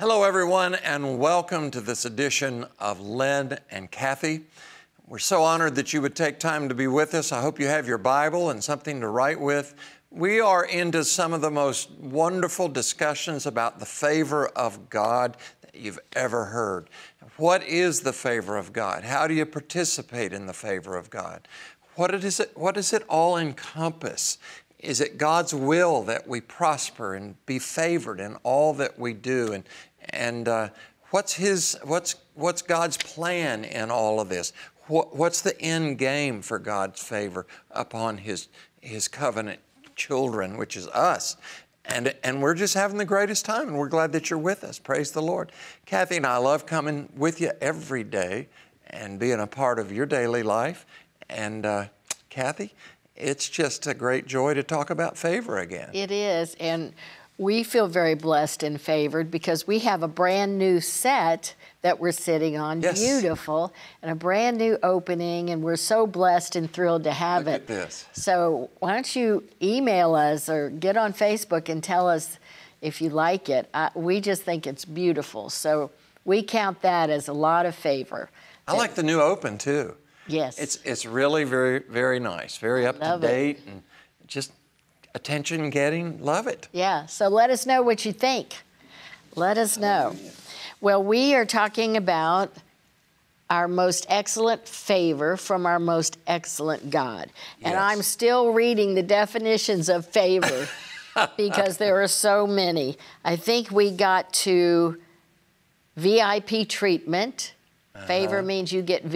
Hello, everyone, and welcome to this edition of Len and Kathy. We're so honored that you would take time to be with us. I hope you have your Bible and something to write with. We are into some of the most wonderful discussions about the favor of God that you've ever heard. What is the favor of God? How do you participate in the favor of God? What does it all encompass? Is it God's will that we prosper and be favored in all that we do? And what's God's plan in all of this? What's the end game for God's favor upon His covenant children, which is us? And we're just having the greatest time, and we're glad that you're with us. Praise the Lord. Kathy and I love coming with you every day and being a part of your daily life. And Kathy, it's just a great joy to talk about favor again. It is, and we feel very blessed and favored because we have a brand new set that we're sitting on, yes. Beautiful, and a brand new opening, and we're so blessed and thrilled to have Look it. At this. So why don't you email us or get on Facebook and tell us if you like it. We just think it's beautiful, so we count that as a lot of favor. I like the new open, too. Yes. It's really very, very nice, very up to date, and just attention getting. Love it. Yeah, so let us know what you think. Let us know. Well, we are talking about our most excellent favor from our most excellent God. And Yes. I'm still reading the definitions of favor because there are so many. I think we got to VIP treatment. Favor means you get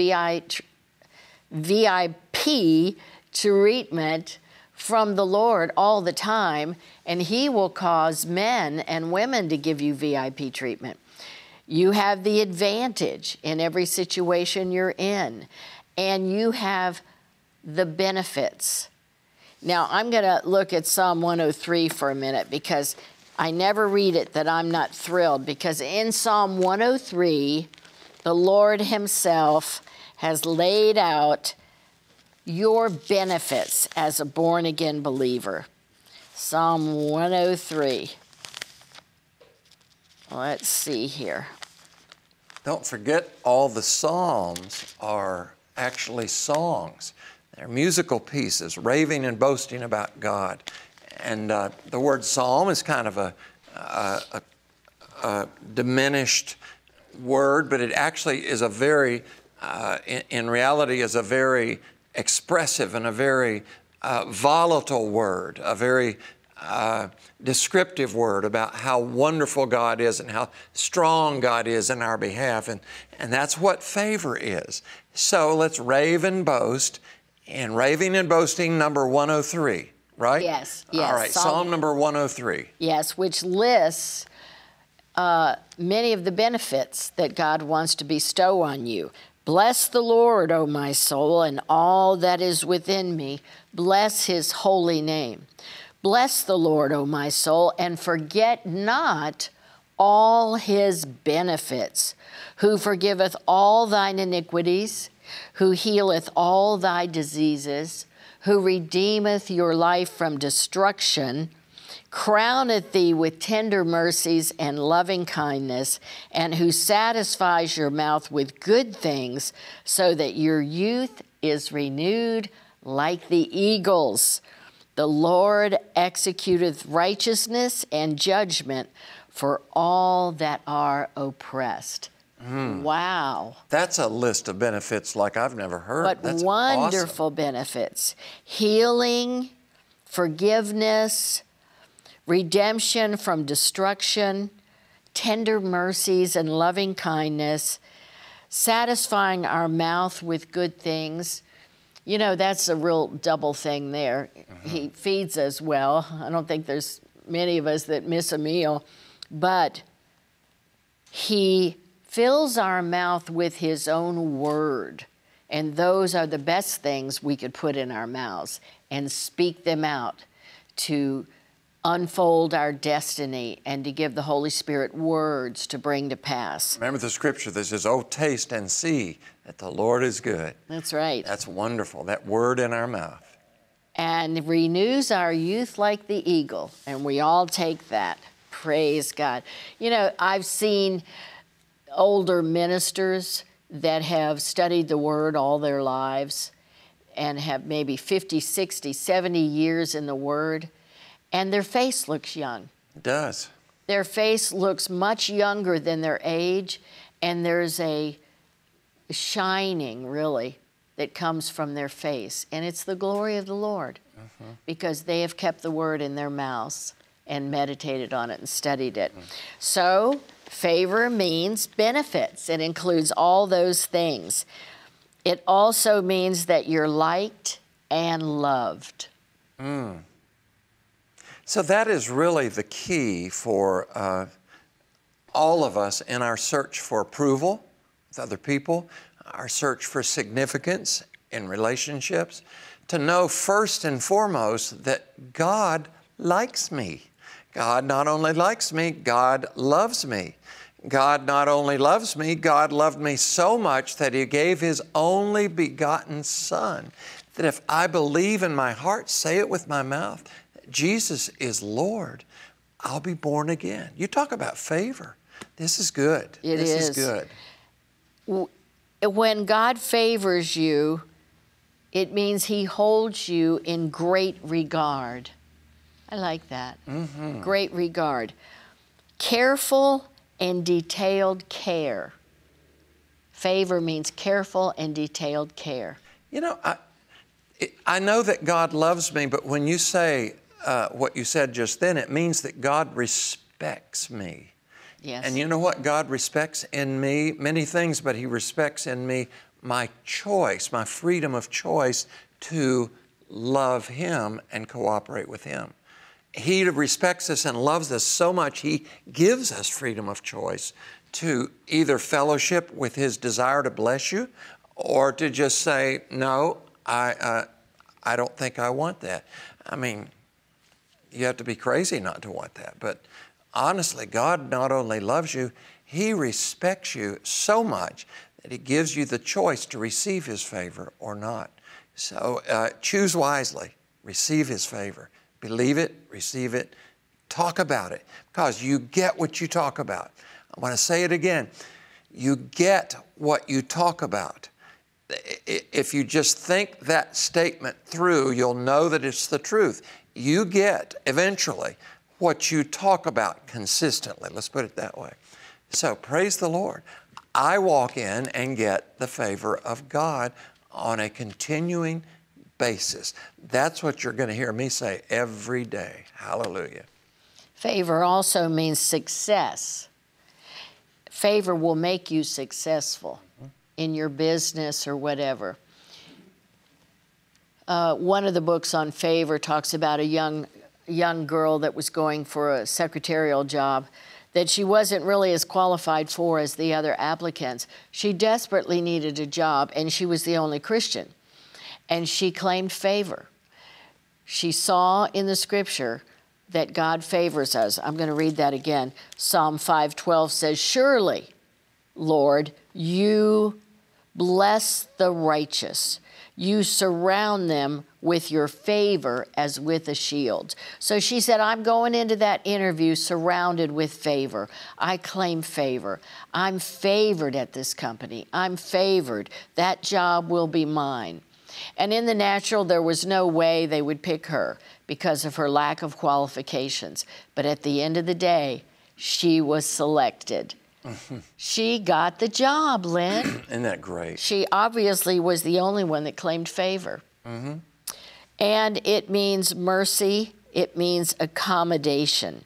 VIP treatment from the Lord all the time, and He will cause men and women to give you VIP treatment. You have the advantage in every situation you're in, and you have the benefits. Now, I'm going to look at Psalm 103 for a minute because I never read it that I'm not thrilled, because in Psalm 103, the Lord Himself has laid out your benefits as a born-again believer. Psalm 103. Let's see here. Don't forget, all the Psalms are actually songs. They're musical pieces, raving and boasting about God. And the word psalm is kind of a diminished word, but it actually is a very, in reality, is a very expressive and a very volatile word, a very descriptive word about how wonderful God is and how strong God is in our behalf. And that's what favor is. So let's rave and boast. And raving and boasting, number 103, right? Yes. All right, Psalm number 103. Yes, which lists many of the benefits that God wants to bestow on you. Bless the Lord, O my soul, and all that is within me. Bless His holy name. Bless the Lord, O my soul, and forget not all His benefits, who forgiveth all thine iniquities, who healeth all thy diseases, who redeemeth your life from destruction, crowneth thee with tender mercies and loving kindness, and who satisfies your mouth with good things, so that your youth is renewed like the eagles. The Lord executeth righteousness and judgment for all that are oppressed. Wow. That's a list of benefits like I've never heard. What That's wonderful awesome. Benefits. Healing, forgiveness, redemption from destruction, tender mercies and loving kindness, satisfying our mouth with good things. You know, that's a real double thing there. He feeds us well. I don't think there's many of us that miss a meal, but He fills our mouth with His own word, and those are the best things we could put in our mouths and speak them out to unfold our destiny and to give the Holy Spirit words to bring to pass. Remember the scripture that says, "Oh, taste and see that the Lord is good." That's right. That's wonderful, that word in our mouth. And renews our youth like the eagle, and we all take that. Praise God. You know, I've seen older ministers that have studied the Word all their lives and have maybe 50, 60, 70 years in the Word, and their face looks young. It does. Their face looks much younger than their age, and there's a shining, really, that comes from their face. And it's the glory of the Lord, because they have kept the Word in their mouths and meditated on it and studied it. So, favor means benefits. It includes all those things. It also means that you're liked and loved. So that is really the key for all of us in our search for approval with other people, our search for significance in relationships, to know first and foremost that God likes me. God not only likes me, God loves me. God not only loves me, God loved me so much that He gave His only begotten Son, that if I believe in my heart, say it with my mouth, that Jesus is Lord, I'll be born again. You talk about favor. This is good. This is good. When God favors you, it means He holds you in great regard. I like that. Great regard. Careful and detailed care. Favor means careful and detailed care. You know, I know that God loves me, but when you say what you said just then, it means that God respects me. Yes. And you know what God respects in me? Many things, but He respects in me my choice, my freedom of choice to love Him and cooperate with Him. He respects us and loves us so much, He gives us freedom of choice to either fellowship with His desire to bless you or to just say, no, I don't think I want that. I mean, you have to be crazy not to want that. But honestly, God not only loves you, He respects you so much that He gives you the choice to receive His favor or not. So choose wisely, receive His favor. Believe it, receive it, talk about it, because you get what you talk about. I want to say it again. You get what you talk about. If you just think that statement through, you'll know that it's the truth. You get, eventually, what you talk about consistently. Let's put it that way. So, praise the Lord. I walk in and get the favor of God on a continuing basis. That's what you're going to hear me say every day. Hallelujah. Favor also means success. Favor will make you successful in your business or whatever. One of the books on favor talks about a young girl that was going for a secretarial job that she wasn't really as qualified for as the other applicants. She desperately needed a job, and she was the only Christian. And she claimed favor. She saw in the Scripture that God favors us. I'm going to read that again. Psalm 5:12 says, "Surely, Lord, you bless the righteous. You surround them with your favor as with a shield." So she said, I'm going into that interview surrounded with favor. I claim favor. I'm favored at this company. I'm favored. That job will be mine. And in the natural, there was no way they would pick her because of her lack of qualifications. But at the end of the day, she was selected. She got the job, Lynn. Isn't that great? She obviously was the only one that claimed favor. And it means mercy. It means accommodation.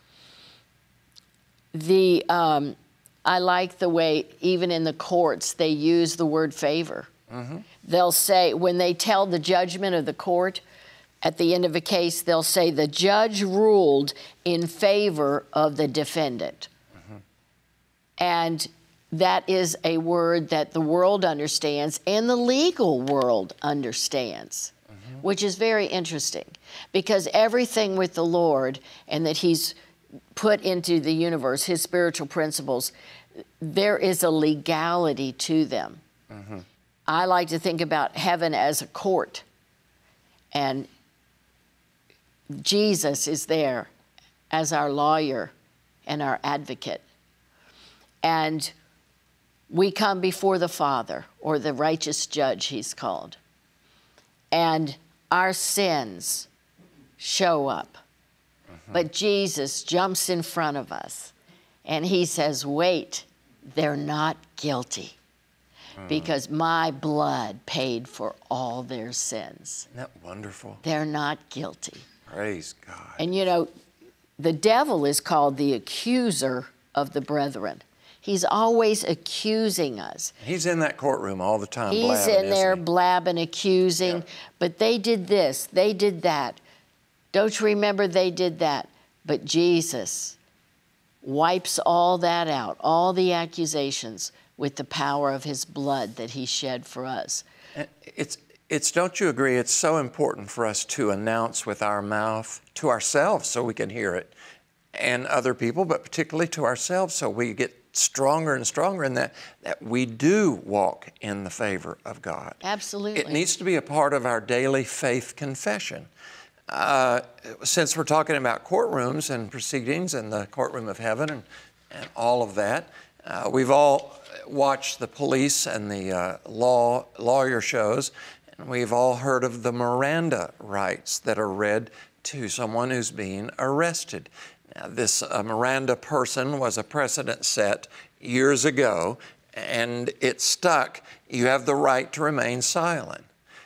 I like the way, even in the courts, they use the word favor. They'll say, when they tell the judgment of the court, at the end of a case, they'll say, the judge ruled in favor of the defendant. And that is a word that the world understands and the legal world understands, which is very interesting, because everything with the Lord and that He's put into the universe, His spiritual principles, there is a legality to them. I like to think about heaven as a court, and Jesus is there as our lawyer, and our advocate. And we come before the Father, or the righteous judge, he's called. And our sins show up. But Jesus jumps in front of us, and he says, wait, they're not guilty, because my blood paid for all their sins. Isn't that wonderful? They're not guilty. Praise God. And you know, the devil is called the accuser of the brethren. He's always accusing us. He's in that courtroom all the time. He's in there blabbing, accusing. Yeah. But they did this, they did that. Don't you remember they did that? But Jesus wipes all that out, all the accusations, with the power of his blood that he shed for us. It's, don't you agree, it's so important for us to announce with our mouth to ourselves so we can hear it, and other people, but particularly to ourselves so we get stronger and stronger in that we do walk in the favor of God. Absolutely. It needs to be a part of our daily faith confession. Since we're talking about courtrooms and proceedings in the courtroom of heaven and all of that, we've all watched the police and the lawyer shows, and we've all heard of the Miranda rights that are read to someone who's being arrested. Now, this Miranda person was a precedent set years ago, and it stuck. You have the right to remain silent.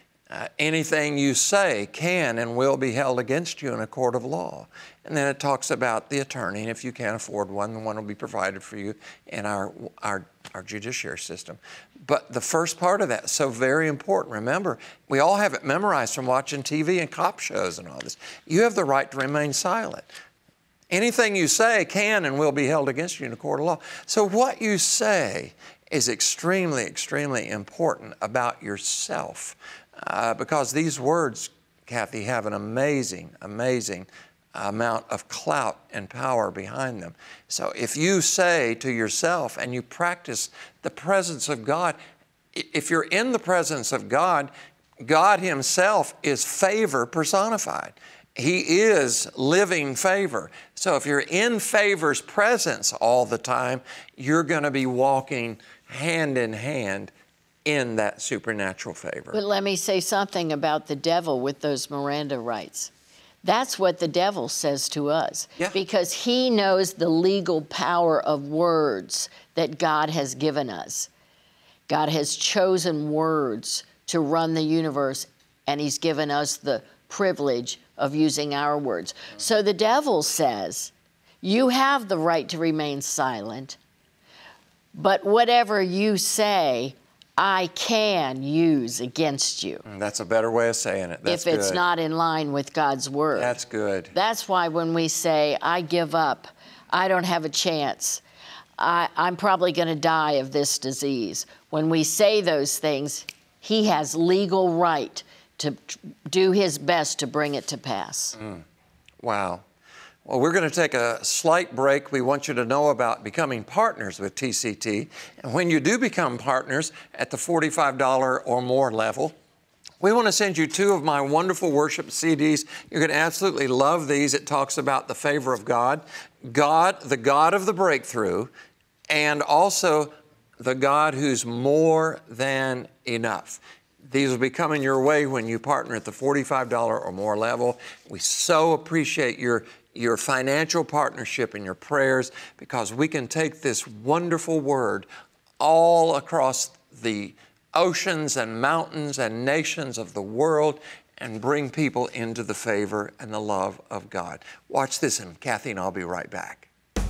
Anything you say can and will be held against you in a court of law. And then it talks about the attorney, and if you can't afford one, the one will be provided for you in our judiciary system. But the first part of that is so very important. Remember, we all have it memorized from watching TV and cop shows and all this. You have the right to remain silent. Anything you say can and will be held against you in a court of law. So what you say is extremely, extremely important about yourself. Because these words, Kathy, have an amazing, amazing amount of clout and power behind them. So if you say to yourself and you practice the presence of God, if you're in the presence of God, God himself is favor personified. He is living favor. So if you're in favor's presence all the time, you're going to be walking hand in hand in that supernatural favor. But let me say something about the devil with those Miranda rights. That's what the devil says to us. Yeah. Because he knows the legal power of words that God has given us. God has chosen words to run the universe, and he's given us the privilege of using our words. So the devil says, you have the right to remain silent, but whatever you say, I can use against you. That's a better way of saying it. That's if it's good. not in line with God's word. That's good. That's why when we say, I give up, I don't have a chance, I'm probably going to die of this disease. When we say those things, he has legal right to do his best to bring it to pass. Wow. Well, we're going to take a slight break. We want you to know about becoming partners with TCT. And when you do become partners at the $45 or more level, we want to send you 2 of my wonderful worship CDs. You're going to absolutely love these. It talks about the favor of God, the God of the breakthrough, and also the God who's more than enough. These will be coming your way when you partner at the $45 or more level. We so appreciate your financial partnership and your prayers, because we can take this wonderful word all across the oceans and mountains and nations of the world and bring people into the favor and the love of God. Watch this, and Kathy and I'll be right back.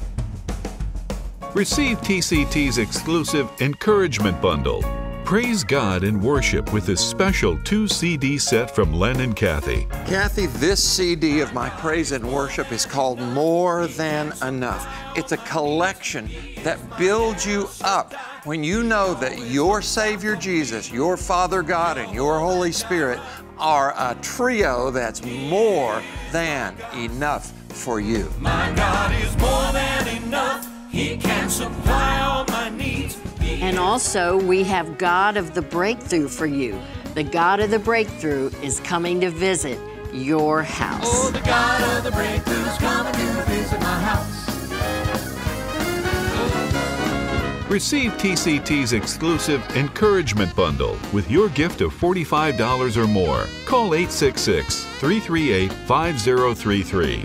Receive TCT's exclusive Encouragement Bundle. Praise God and worship with this special 2-CD set from Len and Kathy. Kathy, this CD of my praise and worship is called More Than Enough. It's a collection that builds you up when you know that your Savior Jesus, your Father God, and your Holy Spirit are a trio that's more than enough for you. My God is more than enough. He can supply all my needs. And also, we have God of the Breakthrough for you. The God of the Breakthrough is coming to visit your house. Oh, the God of the breakthrough's coming to visit my house. Receive TCT's exclusive Encouragement Bundle with your gift of $45 or more. Call 866-338-5033.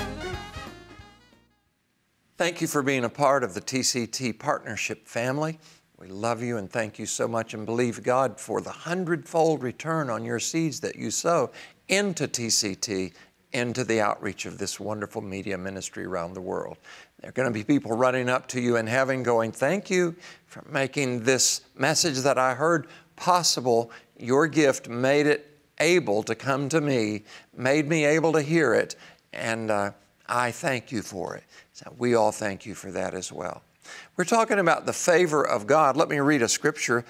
Thank you for being a part of the TCT Partnership family. We love you and thank you so much and believe God for the 100-fold return on your seeds that you sow into TCT, into the outreach of this wonderful media ministry around the world. There are going to be people running up to you in heaven going, thank you for making this message that I heard possible. Your gift made it able to come to me, made me able to hear it, and I thank you for it. So we all thank you for that as well. We're talking about the favor of God. Let me read a scripture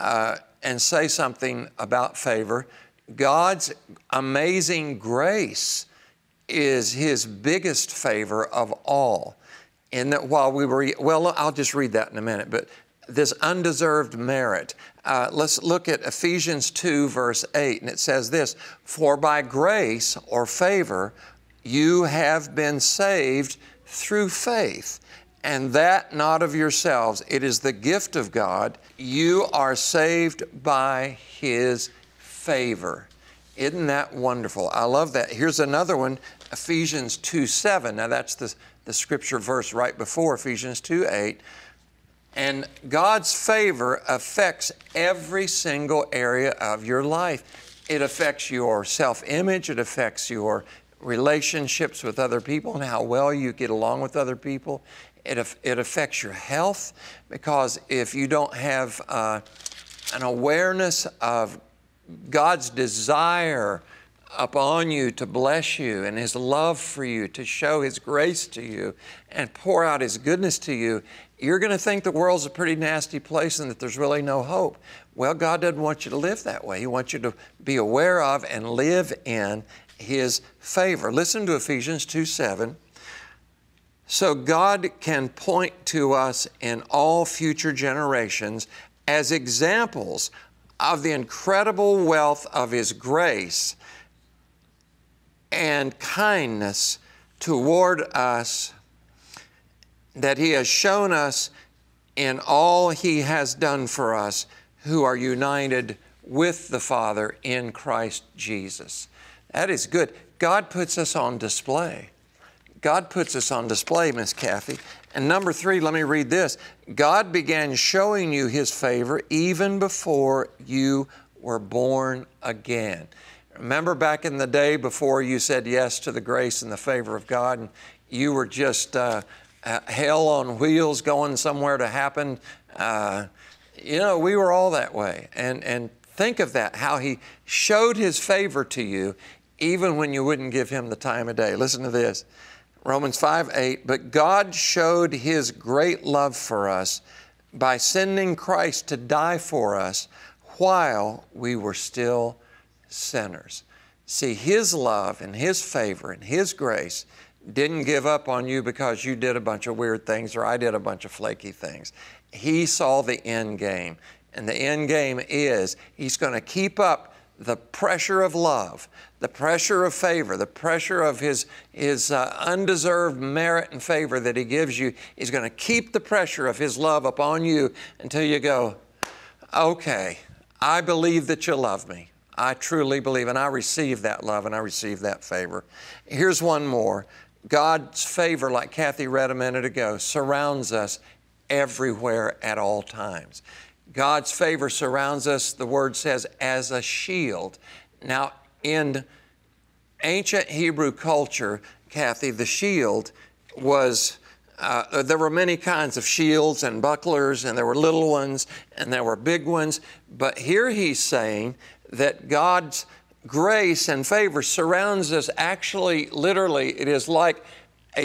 and say something about favor. God's amazing grace is His biggest favor of all. And that while we were, well, I'll just read that in a minute, but this undeserved merit. Let's look at Ephesians 2, verse 8, and it says this, for by grace or favor you have been saved through faith, and that not of yourselves. It is the gift of God. You are saved by His favor. Isn't that wonderful? I love that. Here's another one, Ephesians 2:7. Now that's the scripture verse right before Ephesians 2:8. And God's favor affects every single area of your life. It affects your self-image. It affects your relationships with other people and how well you get along with other people. It affects your health, because if you don't have an awareness of God's desire upon you to bless you and His love for you, to show His grace to you and pour out His goodness to you, you're going to think the world's a pretty nasty place and that there's really no hope. Well, God doesn't want you to live that way. He wants you to be aware of and live in His favor. Listen to Ephesians 2:7. So God can point to us in all future generations as examples of the incredible wealth of His grace and kindness toward us that He has shown us in all He has done for us who are united with the Father in Christ Jesus. That is good. God puts us on display. God puts us on display, Miss Kathy. And number 3, let me read this. God began showing you His favor even before you were born again. Remember back in the day before you said yes to the grace and the favor of God, and you were just hell on wheels going somewhere to happen? We were all that way. And think of that, how He showed His favor to you even when you wouldn't give Him the time of day. Listen to this. Romans 5:8, but God showed His great love for us by sending Christ to die for us while we were still sinners. See, His love and His favor and His grace didn't give up on you because you did a bunch of weird things or I did a bunch of flaky things. He saw the end game, and the end game is He's going to keep up the pressure of love, the pressure of favor, the pressure of His undeserved merit and favor that He gives you. He's going to keep the pressure of His love upon you until you go, okay, I believe that you love me. I truly believe, and I receive that love and I receive that favor. Here's one more. God's favor, like Kathy read a minute ago, surrounds us everywhere at all times. God's favor surrounds us, the Word says, as a shield. Now, in ancient Hebrew culture, Kathy, the shield was, there were many kinds of shields and bucklers, and there were little ones, and there were big ones. But here he's saying that God's grace and favor surrounds us. Actually, literally, it is like a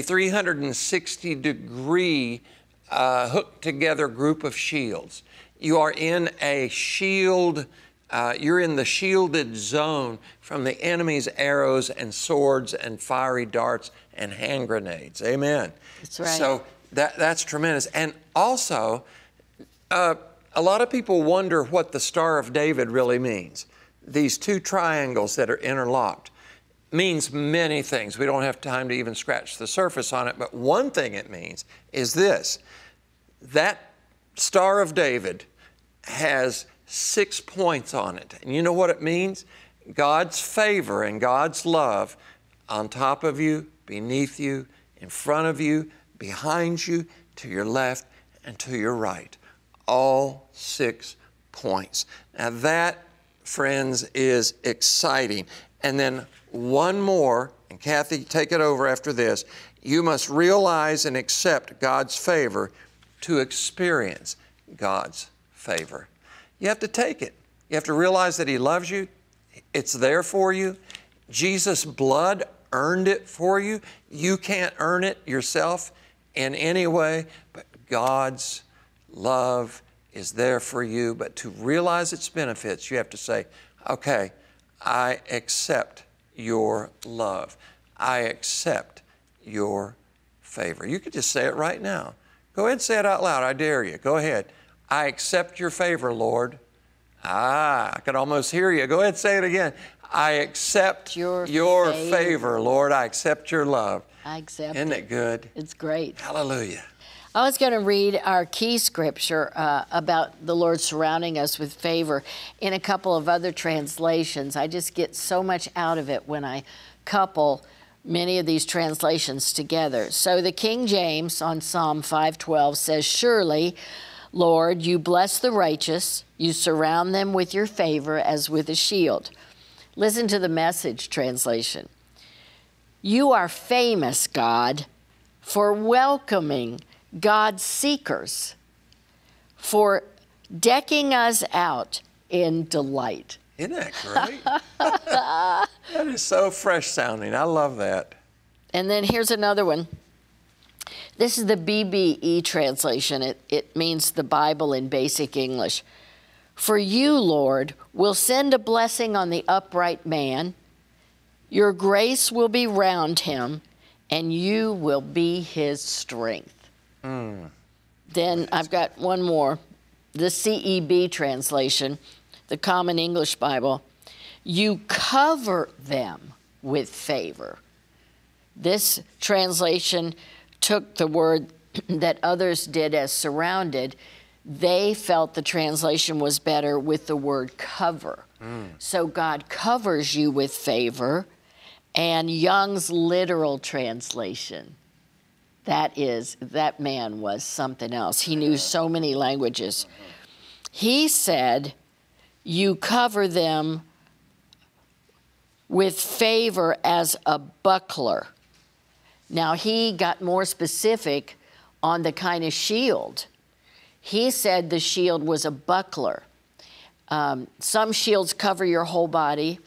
360-degree hooked together group of shields. You are in a shield, you're in the shielded zone from the enemy's arrows and swords and fiery darts and hand grenades. Amen. That's right. So that's tremendous. And also, a lot of people wonder what the Star of David really means. These two triangles that are interlocked means many things. We don't have time to even scratch the surface on it, but one thing it means is this, that Star of David has 6 points on it. And you know what it means? God's favor and God's love on top of you, beneath you, in front of you, behind you, to your left, and to your right. All 6 points. Now that, friends, is exciting. And then one more, and Kathy, take it over after this. You must realize and accept God's favor to experience God's favor. You have to take it. You have to realize that He loves you. It's there for you. Jesus' blood earned it for you. You can't earn it yourself in any way, but God's love is there for you. But to realize its benefits, you have to say, okay, I accept your love. I accept your favor. You could just say it right now. Go ahead and say it out loud. I dare you. Go ahead. I accept your favor, Lord. I could almost hear you. Go ahead and say it again. I accept your favor, Lord. I accept your love. I accept Isn't it good? It's great. Hallelujah. I was going to read our key scripture about the Lord surrounding us with favor in a couple of other translations. I just get so much out of it when I couple many of these translations together. So the King James on Psalm 5:12 says, "Surely, Lord, you bless the righteous. You surround them with your favor as with a shield." Listen to the Message translation. "You are famous, God, for welcoming God's seekers, for decking us out in delight." Isn't that great? That is so fresh sounding. I love that. And then here's another one. This is the BBE translation. It means the Bible in basic English. "For you, Lord, will send a blessing on the upright man. Your grace will be round him, and you will be his strength." Then I've got one more. The CEB translation, the Common English Bible. "You cover them with favor." This translation took the word that others did as surrounded. They felt the translation was better with the word cover. So God covers you with favor. And Young's literal translation, that man was something else. He knew so many languages. He said, "You cover them with favor as a buckler." Now, he got more specific on the kind of shield. He said the shield was a buckler. Some shields cover your whole body,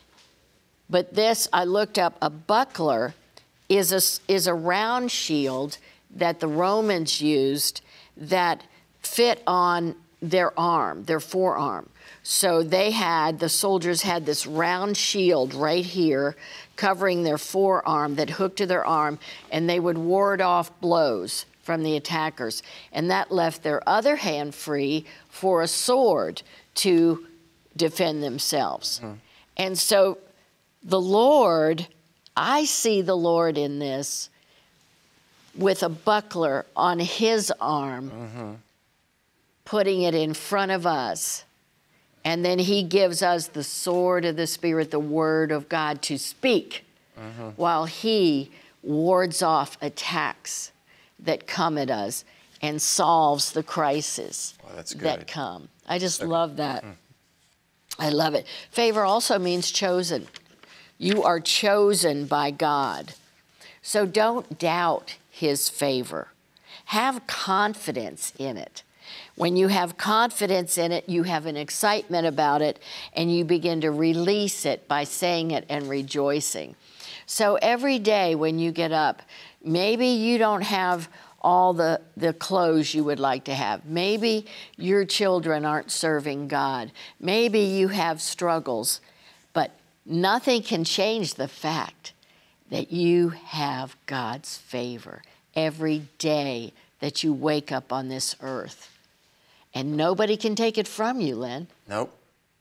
but this, I looked up, a buckler is a round shield that the Romans used that fit on their arm, their forearm. So the soldiers had this round shield right here covering their forearm that hooked to their arm, and they would ward off blows from the attackers. And that left their other hand free for a sword to defend themselves. And so the Lord, I see the Lord in this with a buckler on his arm, putting it in front of us. And then he gives us the sword of the Spirit, the Word of God, to speak while he wards off attacks that come at us and solves the crisis that come. I just love that. I love it. Favor also means chosen. You are chosen by God. So don't doubt his favor. Have confidence in it. When you have confidence in it, you have an excitement about it, and you begin to release it by saying it and rejoicing. So every day when you get up, maybe you don't have all the clothes you would like to have. Maybe your children aren't serving God. Maybe you have struggles, but nothing can change the fact that you have God's favor every day that you wake up on this earth. And nobody can take it from you, Len. Nope.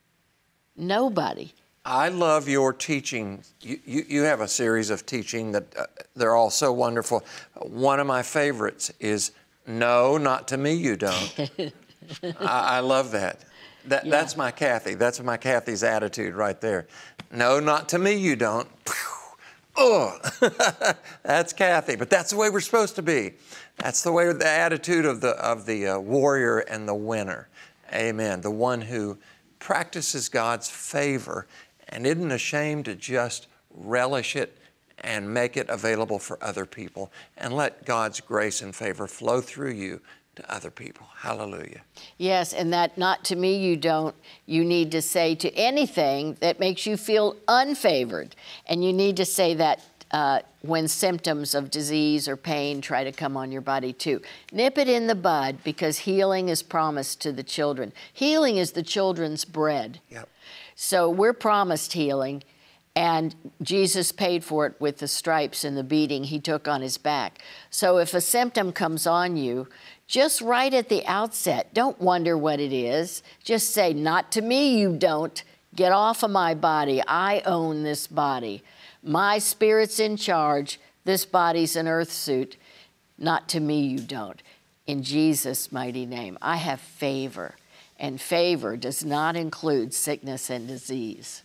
Nobody. I love your teaching. You have a series of teaching that they're all so wonderful. One of my favorites is No, not to me, you don't. I love that. That's my Kathy. That's my Kathy's attitude right there. No, not to me, you don't. Oh, that's Kathy. But that's the way we're supposed to be. That's the way, the attitude of the warrior and the winner. Amen. The one who practices God's favor and isn't ashamed to just relish it and make it available for other people, and let God's grace and favor flow through you to other people. Hallelujah. Yes, and that not to me you don't, you need to say to anything that makes you feel unfavored. And you need to say that when symptoms of disease or pain try to come on your body too. Nip it in the bud, because healing is promised to the children. Healing is the children's bread. Yep. So we're promised healing, and Jesus paid for it with the stripes and the beating He took on His back. So if a symptom comes on you, just right at the outset, don't wonder what it is. Just say, not to me you don't. Get off of my body. I own this body. My spirit's in charge. This body's an earth suit. Not to me you don't. In Jesus' mighty name, I have favor. And favor does not include sickness and disease.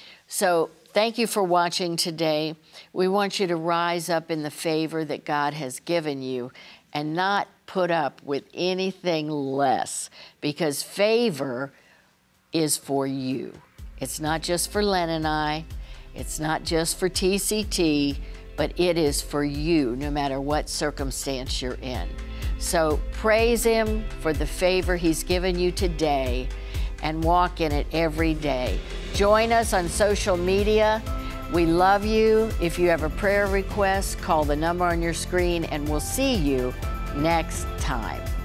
So thank you for watching today. We want you to rise up in the favor that God has given you and not put up with anything less, because favor is for you. It's not just for Len and I. It's not just for TCT, but it is for you, no matter what circumstance you're in. So praise Him for the favor He's given you today and walk in it every day. Join us on social media. We love you. If you have a prayer request, call the number on your screen, and we'll see you next time.